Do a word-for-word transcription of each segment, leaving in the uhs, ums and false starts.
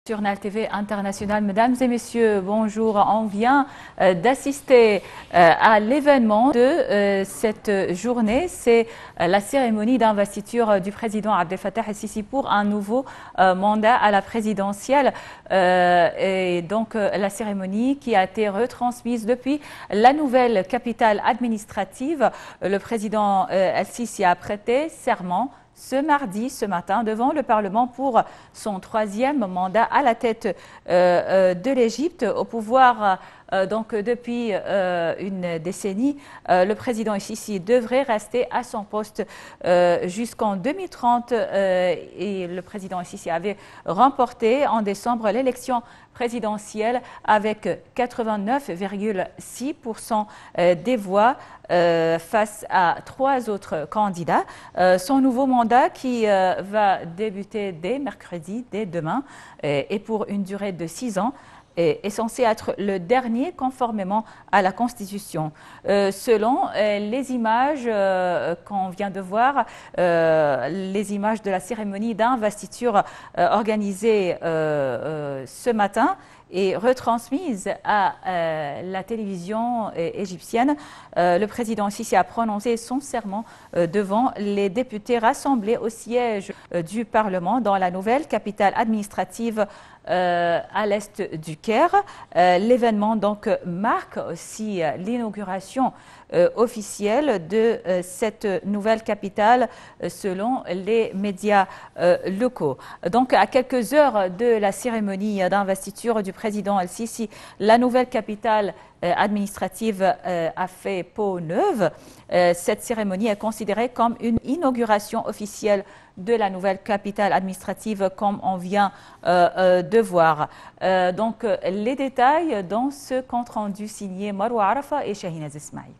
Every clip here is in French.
Sur Nal T V International, mesdames et messieurs, bonjour. On vient euh, d'assister euh, à l'événement de euh, cette journée. C'est euh, la cérémonie d'investiture du président Abdel Fattah el-Sisi pour un nouveau euh, mandat à la présidentielle. Euh, et donc euh, la cérémonie qui a été retransmise depuis la nouvelle capitale administrative. Le président euh, el-Sisi a prêté serment ce mardi, ce matin, devant le Parlement pour son troisième mandat à la tête euh, euh, de l'Égypte. Au pouvoir euh, donc depuis euh, une décennie, euh, le président el-Sisi devrait rester à son poste euh, jusqu'en deux mille trente euh, et le président el-Sisi avait remporté en décembre l'élection présidentielle avec quatre-vingt-neuf virgule six pour cent des voix euh, face à trois autres candidats. Euh, son nouveau mandat qui euh, va débuter dès mercredi, dès demain, et, et pour une durée de six ans, est censé être le dernier conformément à la Constitution. Euh, selon euh, les images euh, qu'on vient de voir, euh, les images de la cérémonie d'investiture euh, organisée euh, euh, ce matin et retransmise à euh, la télévision euh, égyptienne, euh, le président el-Sisi a prononcé son serment euh, devant les députés rassemblés au siège euh, du Parlement dans la nouvelle capitale administrative Euh, à l'est du Caire. Euh, L'événement donc marque aussi euh, l'inauguration euh, officielle de euh, cette nouvelle capitale euh, selon les médias euh, locaux. Donc à quelques heures de la cérémonie d'investiture du président el-Sisi, la nouvelle capitale euh, administrative euh, a fait peau neuve. Euh, cette cérémonie est considérée comme une inauguration officielle de la nouvelle capitale administrative comme on vient euh, euh, de voir. Euh, donc les détails dans ce compte rendu signé Marwa Arafa et Shahinaz Ismail.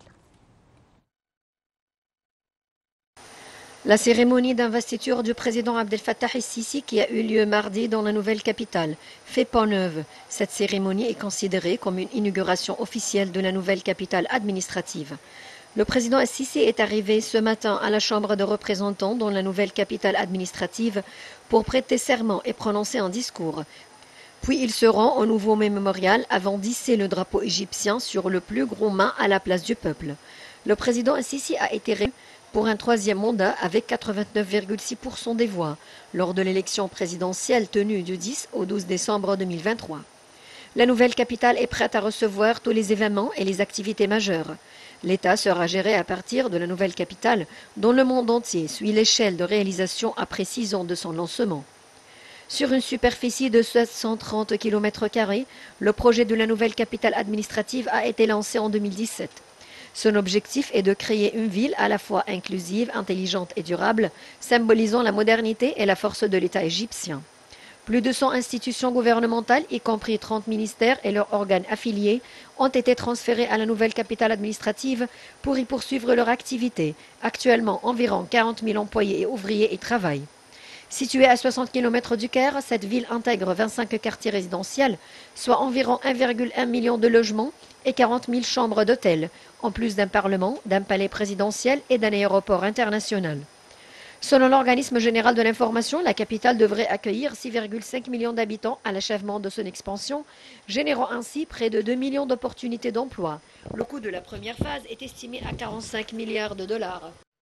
La cérémonie d'investiture du président Abdel Fattah el-Sisi qui a eu lieu mardi dans la nouvelle capitale fait peau neuve. Cette cérémonie est considérée comme une inauguration officielle de la nouvelle capitale administrative. Le président el-Sisi est arrivé ce matin à la Chambre de représentants dans la nouvelle capitale administrative pour prêter serment et prononcer un discours. Puis il se rend au nouveau mémorial avant d'hisser le drapeau égyptien sur le plus gros mât à la place du peuple. Le président el-Sisi a été réélu pour un troisième mandat avec quatre-vingt-neuf virgule six pour cent des voix lors de l'élection présidentielle tenue du dix au douze décembre deux mille vingt-trois. La nouvelle capitale est prête à recevoir tous les événements et les activités majeures. L'État sera géré à partir de la nouvelle capitale, dont le monde entier suit l'échelle de réalisation après six ans de son lancement. Sur une superficie de sept cent trente kilomètres carrés, le projet de la nouvelle capitale administrative a été lancé en deux mille dix-sept. Son objectif est de créer une ville à la fois inclusive, intelligente et durable, symbolisant la modernité et la force de l'État égyptien. Plus de cent institutions gouvernementales, y compris trente ministères et leurs organes affiliés, ont été transférés à la nouvelle capitale administrative pour y poursuivre leur activité. Actuellement, environ quarante mille employés et ouvriers y travaillent. Située à soixante kilomètres du Caire, cette ville intègre vingt-cinq quartiers résidentiels, soit environ un virgule un million de logements et quarante mille chambres d'hôtel, en plus d'un parlement, d'un palais présidentiel et d'un aéroport international. Selon l'organisme général de l'information, la capitale devrait accueillir six virgule cinq millions d'habitants à l'achèvement de son expansion, générant ainsi près de deux millions d'opportunités d'emploi. Le coût de la première phase est estimé à quarante-cinq milliards de dollars.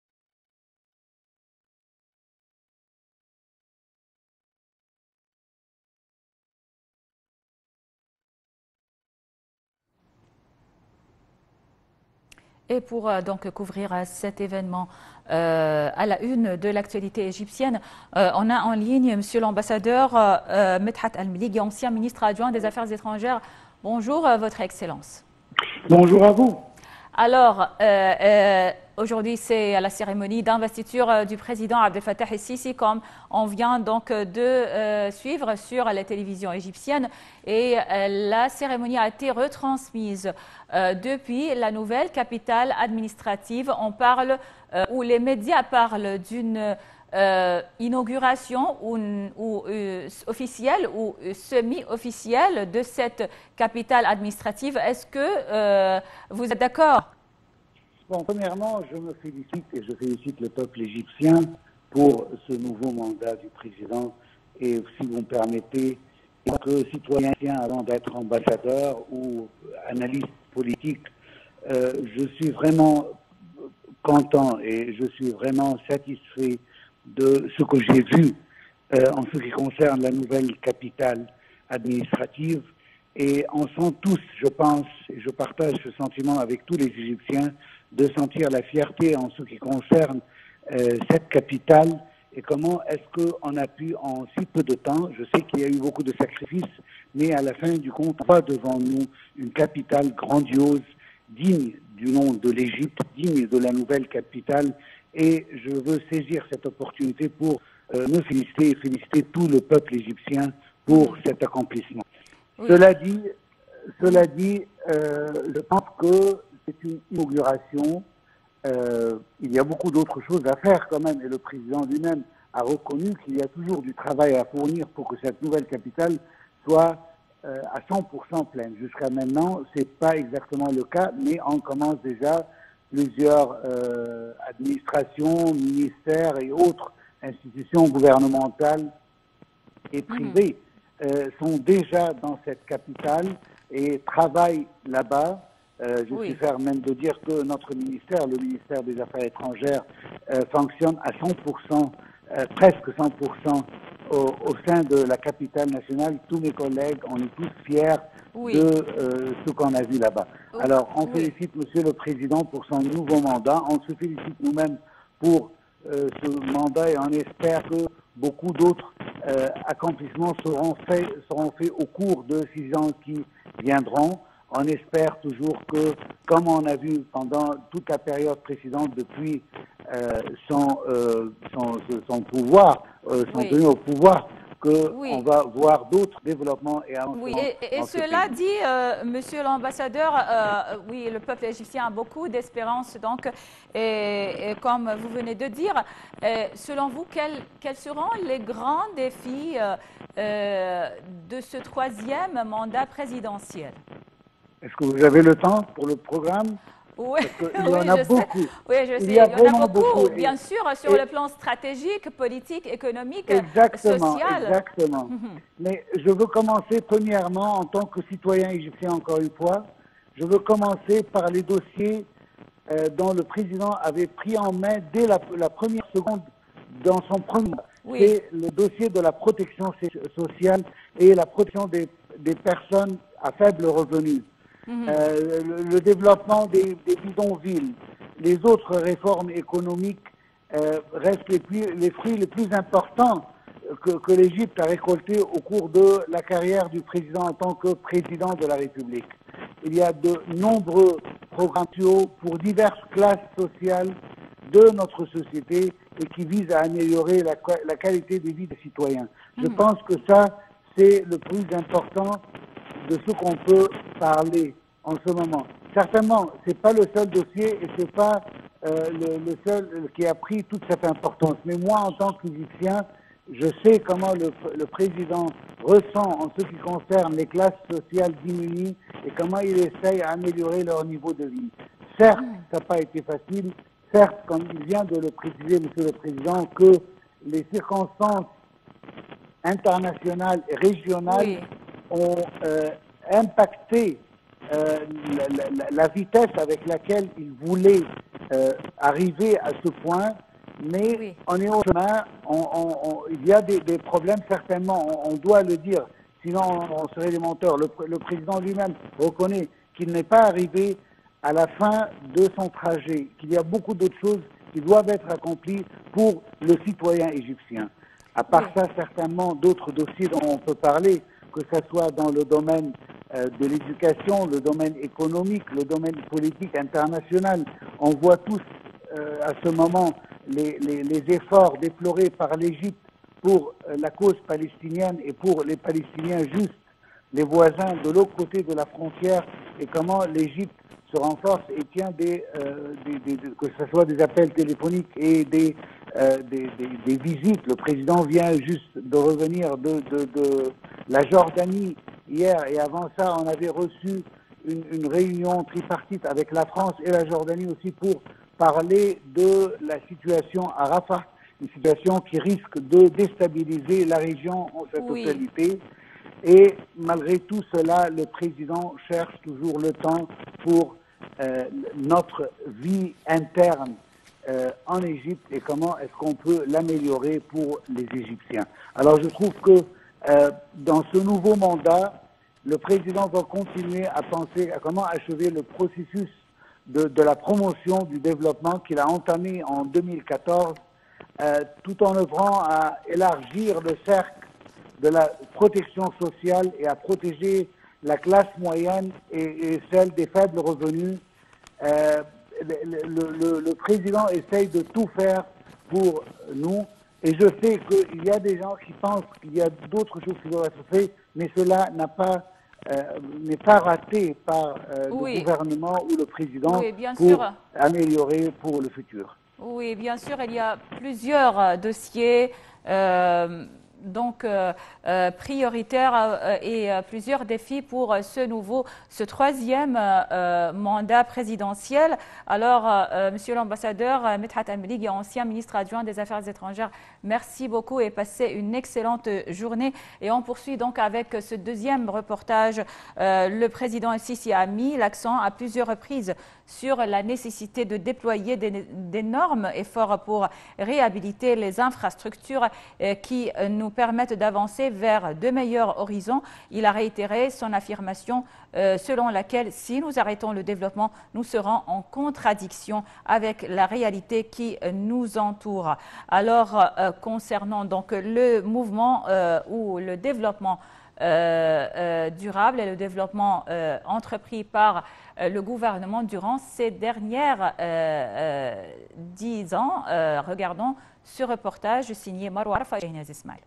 Et pour euh, donc couvrir euh, cet événement euh, à la une de l'actualité égyptienne, euh, on a en ligne Monsieur l'ambassadeur euh, Medhat Al-Meleghi, ancien ministre adjoint des Affaires étrangères. Bonjour, euh, Votre Excellence. Bonjour à vous. Alors, euh, euh, aujourd'hui, c'est la cérémonie d'investiture du président Abdel Fattah el-Sisi, comme on vient donc de euh, suivre sur la télévision égyptienne. Et euh, la cérémonie a été retransmise euh, depuis la nouvelle capitale administrative. On parle, euh, où les médias parlent d'une euh, inauguration ou, ou euh, officielle ou semi-officielle de cette capitale administrative. Est-ce que euh, vous êtes d'accord? Bon, premièrement, je me félicite et je félicite le peuple égyptien pour ce nouveau mandat du président. Et si vous me permettez, Et que citoyen, avant d'être ambassadeur ou analyste politique, euh, je suis vraiment content et je suis vraiment satisfait de ce que j'ai vu euh, en ce qui concerne la nouvelle capitale administrative. Et on sent tous, je pense, et je partage ce sentiment avec tous les Égyptiens, de sentir la fierté en ce qui concerne euh, cette capitale et comment est-ce qu'on a pu en si peu de temps, je sais qu'il y a eu beaucoup de sacrifices, mais à la fin du compte, on a devant nous une capitale grandiose, digne du nom de l'Égypte, digne de la nouvelle capitale, et je veux saisir cette opportunité pour euh, me féliciter et féliciter tout le peuple égyptien pour cet accomplissement. Oui. Cela dit, cela dit euh, je pense que c'est une inauguration. Euh, il y a beaucoup d'autres choses à faire quand même, et le président lui-même a reconnu qu'il y a toujours du travail à fournir pour que cette nouvelle capitale soit euh, à cent pour cent pleine. Jusqu'à maintenant, ce n'est pas exactement le cas, mais on commence déjà plusieurs euh, administrations, ministères et autres institutions gouvernementales et privées mmh. euh, sont déjà dans cette capitale et travaillent là-bas. Euh, je oui. suis fier même de dire que notre ministère, le ministère des Affaires étrangères, euh, fonctionne à cent pour cent, euh, presque cent pour cent au, au sein de la capitale nationale. Tous mes collègues, on est tous fiers oui. de euh, ce qu'on a vu là-bas. Oh. Alors, on oui. félicite Monsieur le Président pour son nouveau mandat. On se félicite nous-mêmes pour euh, ce mandat et on espère que beaucoup d'autres euh, accomplissements seront faits, seront faits au cours de six ans qui viendront. On espère toujours que, comme on a vu pendant toute la période précédente depuis euh, son, euh, son, son pouvoir, euh, son oui. tenue au pouvoir, qu'on oui. va voir d'autres développements et avancements. Oui, et, et cela dit, euh, Monsieur l'ambassadeur, euh, oui, le peuple égyptien a beaucoup d'espérance, donc, et, et comme vous venez de dire, euh, selon vous, quels, quels seront les grands défis euh, euh, de ce troisième mandat présidentiel? Est-ce que vous avez le temps pour le programme? Oui, il y en a beaucoup. Sais. Oui, je il sais. Y a il y en a beaucoup, beaucoup. bien sûr, sur et... le plan stratégique, politique, économique, exactement, social. Exactement. Mm-hmm. Mais je veux commencer premièrement, en tant que citoyen égyptien, encore une fois, je veux commencer par les dossiers euh, dont le président avait pris en main dès la, la première seconde dans son premier. Oui. C'est le dossier de la protection sociale et la protection des, des personnes à faible revenu. Mmh. Euh, le, le développement des, des bidonvilles, les autres réformes économiques euh, restent les, plus, les fruits les plus importants que, que l'Égypte a récoltés au cours de la carrière du président en tant que président de la République. Il y a de nombreux programmes pour diverses classes sociales de notre société et qui visent à améliorer la, la qualité de vie des citoyens. Mmh. Je pense que ça, c'est le plus important de ce qu'on peut parler en ce moment. Certainement, ce n'est pas le seul dossier et ce n'est pas euh, le, le seul qui a pris toute cette importance. Mais moi, en tant qu'Égyptien, je sais comment le, le président ressent en ce qui concerne les classes sociales diminuées et comment il essaye à améliorer leur niveau de vie. Certes, ça n'a pas été facile. Certes, comme il vient de le préciser, Monsieur le Président, que les circonstances internationales et régionales oui. ont euh, impacté euh, la, la, la vitesse avec laquelle ils voulaient euh, arriver à ce point, mais oui. on est au chemin, on, on, on, il y a des, des problèmes certainement, on, on doit le dire, sinon on, on serait des menteurs. Le, le président lui-même reconnaît qu'il n'est pas arrivé à la fin de son trajet, qu'il y a beaucoup d'autres choses qui doivent être accomplies pour le citoyen égyptien. À part oui. ça, certainement d'autres dossiers dont on peut parler, que ce soit dans le domaine euh, de l'éducation, le domaine économique, le domaine politique international. On voit tous euh, à ce moment les, les, les efforts déplorés par l'Égypte pour euh, la cause palestinienne et pour les Palestiniens justes, les voisins de l'autre côté de la frontière, et comment l'Égypte se renforce et tient des, euh, des, des, des, que ce soit des appels téléphoniques et des, euh, des, des, des visites. Le président vient juste de revenir de, de, de la Jordanie hier, et avant ça, on avait reçu une, une réunion tripartite avec la France et la Jordanie aussi pour parler de la situation à Rafah, une situation qui risque de déstabiliser la région en sa totalité. Oui. Et malgré tout cela, le président cherche toujours le temps pour euh, notre vie interne euh, en Égypte et comment est-ce qu'on peut l'améliorer pour les Égyptiens. Alors je trouve que euh, dans ce nouveau mandat, le président va continuer à penser à comment achever le processus de, de la promotion du développement qu'il a entamé en deux mille quatorze, euh, tout en œuvrant à élargir le cercle de la protection sociale et à protéger la classe moyenne et, et celle des faibles revenus. Euh, le, le, le, le président essaye de tout faire pour nous et je sais qu'il y a des gens qui pensent qu'il y a d'autres choses qui doivent être faites, mais cela n'a pas, euh, n'est pas raté par euh, oui. le gouvernement ou le président oui, bien pour sûr. améliorer pour le futur. Oui, bien sûr, il y a plusieurs dossiers euh, donc euh, euh, prioritaires euh, et euh, plusieurs défis pour euh, ce nouveau, ce troisième euh, mandat présidentiel. Alors, euh, Monsieur l'ambassadeur euh, Medhat Amrig, ancien ministre adjoint des Affaires étrangères, merci beaucoup et passez une excellente journée. Et on poursuit donc avec ce deuxième reportage. Euh, le président Sisi a mis l'accent à plusieurs reprises sur la nécessité de déployer d'énormes efforts pour réhabiliter les infrastructures qui nous permettent d'avancer vers de meilleurs horizons. Il a réitéré son affirmation selon laquelle si nous arrêtons le développement, nous serons en contradiction avec la réalité qui nous entoure. Alors, concernant donc le mouvement ou le développement Euh, euh, durable et le développement euh, entrepris par euh, le gouvernement durant ces dernières euh, euh, dix ans. Euh, regardons ce reportage signé Marwa Arfa et Inès Ismail.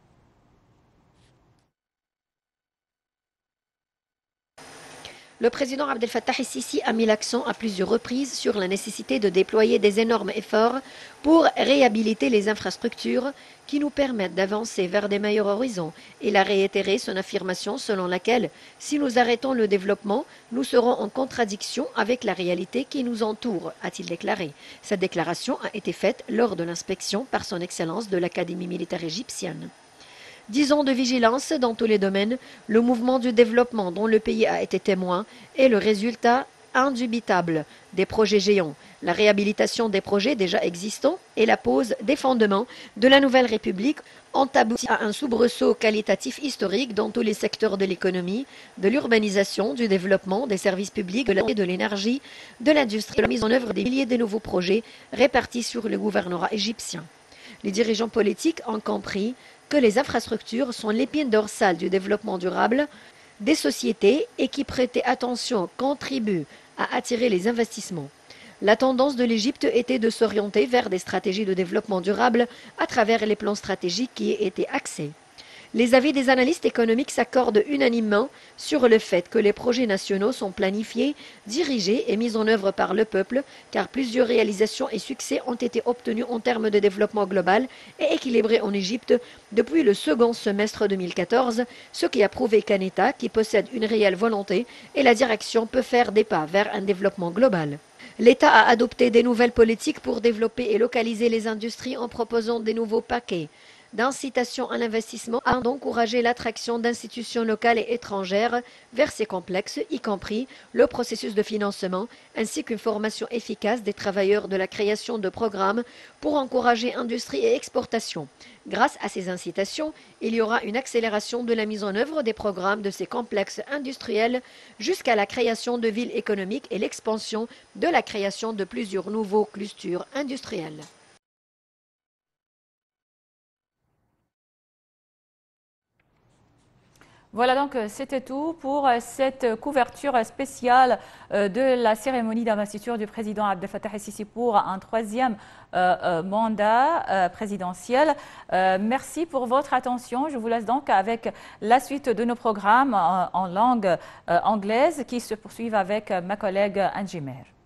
Le président Abdel Fattah el-Sisi a mis l'accent à plusieurs reprises sur la nécessité de déployer des énormes efforts pour réhabiliter les infrastructures qui nous permettent d'avancer vers des meilleurs horizons. Il a réitéré son affirmation selon laquelle, si nous arrêtons le développement, nous serons en contradiction avec la réalité qui nous entoure, a-t-il déclaré. Cette déclaration a été faite lors de l'inspection par son Excellence de l'Académie militaire égyptienne. Dix ans de vigilance dans tous les domaines, le mouvement du développement dont le pays a été témoin est le résultat indubitable des projets géants, la réhabilitation des projets déjà existants et la pose des fondements de la nouvelle République ont abouti à un soubresaut qualitatif historique dans tous les secteurs de l'économie, de l'urbanisation, du développement, des services publics, de l'énergie, de l'industrie, de la mise en œuvre des milliers de nouveaux projets répartis sur le gouvernorat égyptien. Les dirigeants politiques ont compris que les infrastructures sont l'épine dorsale du développement durable des sociétés et qui prêter attention contribuent à attirer les investissements. La tendance de l'Égypte était de s'orienter vers des stratégies de développement durable à travers les plans stratégiques qui y étaient axés. Les avis des analystes économiques s'accordent unanimement sur le fait que les projets nationaux sont planifiés, dirigés et mis en œuvre par le peuple, car plusieurs réalisations et succès ont été obtenus en termes de développement global et équilibré en Égypte depuis le second semestre deux mille quatorze, ce qui a prouvé qu'un État qui possède une réelle volonté et la direction peut faire des pas vers un développement global. L'État a adopté des nouvelles politiques pour développer et localiser les industries en proposant des nouveaux paquets d'incitation à l'investissement afin d'encourager l'attraction d'institutions locales et étrangères vers ces complexes, y compris le processus de financement, ainsi qu'une formation efficace des travailleurs de la création de programmes pour encourager industrie et exportation. Grâce à ces incitations, il y aura une accélération de la mise en œuvre des programmes de ces complexes industriels jusqu'à la création de villes économiques et l'expansion de la création de plusieurs nouveaux clusters industriels. Voilà donc c'était tout pour cette couverture spéciale de la cérémonie d'investiture du président Abdel Fattah el-Sisi pour un troisième mandat présidentiel. Merci pour votre attention. Je vous laisse donc avec la suite de nos programmes en langue anglaise qui se poursuivent avec ma collègue Angie Meher.